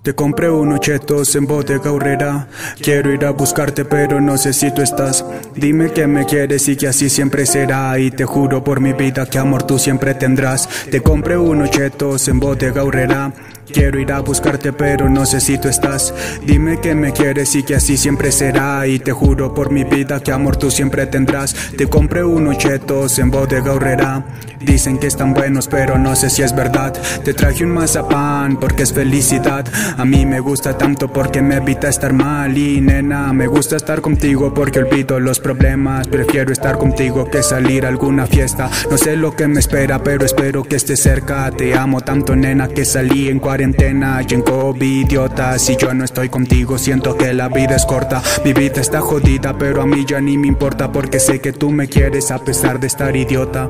Te compré unos chetos en Bodega Aurrera. Quiero ir a buscarte pero no sé si tú estás. Dime que me quieres y que así siempre será. Y te juro por mi vida que amor tú siempre tendrás. Te compré unos chetos en Bodega Aurrera. Quiero ir a buscarte pero no sé si tú estás. Dime que me quieres y que así siempre será. Y te juro por mi vida que amor tú siempre tendrás. Te compré unos chetos en Bodega Aurrera. Dicen que están buenos pero no sé si es verdad. Te traje un mazapán porque es felicidad. A mí me gusta tanto porque me evita estar mal. Y nena, me gusta estar contigo porque olvido los problemas. Prefiero estar contigo que salir a alguna fiesta. No sé lo que me espera pero espero que estés cerca. Te amo tanto nena que salí en cuarentena y en COVID, idiota. Si yo no estoy contigo siento que la vida es corta. Mi vida está jodida pero a mí ya ni me importa porque sé que tú me quieres a pesar de estar idiota.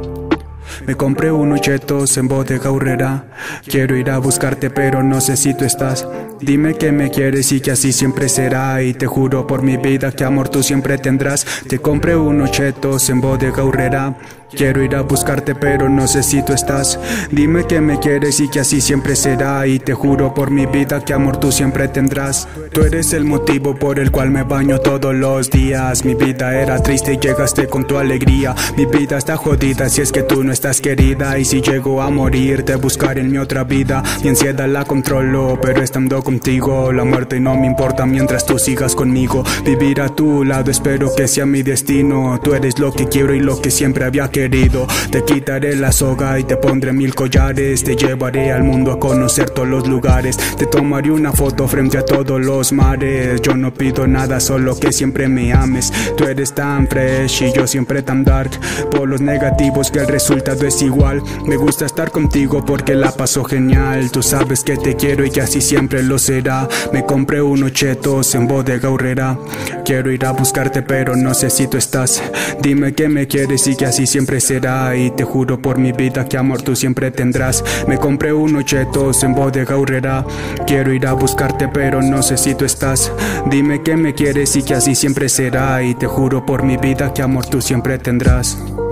Me compré unos chetos en Bodega Aurrera. Quiero ir a buscarte pero no sé si tú estás. Dime que me quieres y que así siempre será. Y te juro por mi vida que amor tú siempre tendrás. Te compré unos chetos en Bodega Aurrera. Quiero ir a buscarte pero no sé si tú estás. Dime que me quieres y que así siempre será. Y te juro por mi vida que amor tú siempre tendrás. Tú eres el motivo por el cual me baño todos los días. Mi vida era triste y llegaste con tu alegría. Mi vida está jodida si es que tú no estás querida. Y si llego a morir te buscaré en mi otra vida. Mi ansiedad la controlo pero estando contigo la muerte no me importa mientras tú sigas conmigo. Vivir a tu lado espero que sea mi destino. Tú eres lo que quiero y lo que siempre había querido. Te quitaré la soga y te pondré 1000 collares. Te llevaré al mundo a conocer todos los lugares. Te tomaré una foto frente a todos los mares. Yo no pido nada, solo que siempre me ames. Tú eres tan fresh y yo siempre tan dark. Por los negativos que el resultado es igual. Me gusta estar contigo porque la paso genial. Tú sabes que te quiero y que así siempre lo será. Me compré unos chetos en Bodega Aurrera. Quiero ir a buscarte pero no sé si tú estás. Dime que me quieres y que así siempre será. Y te juro por mi vida que amor tú siempre tendrás. Me compré unos chetos en Bodega Aurrera. Quiero ir a buscarte pero no sé si tú estás. Dime que me quieres y que así siempre será. Y te juro por mi vida que amor tú siempre tendrás.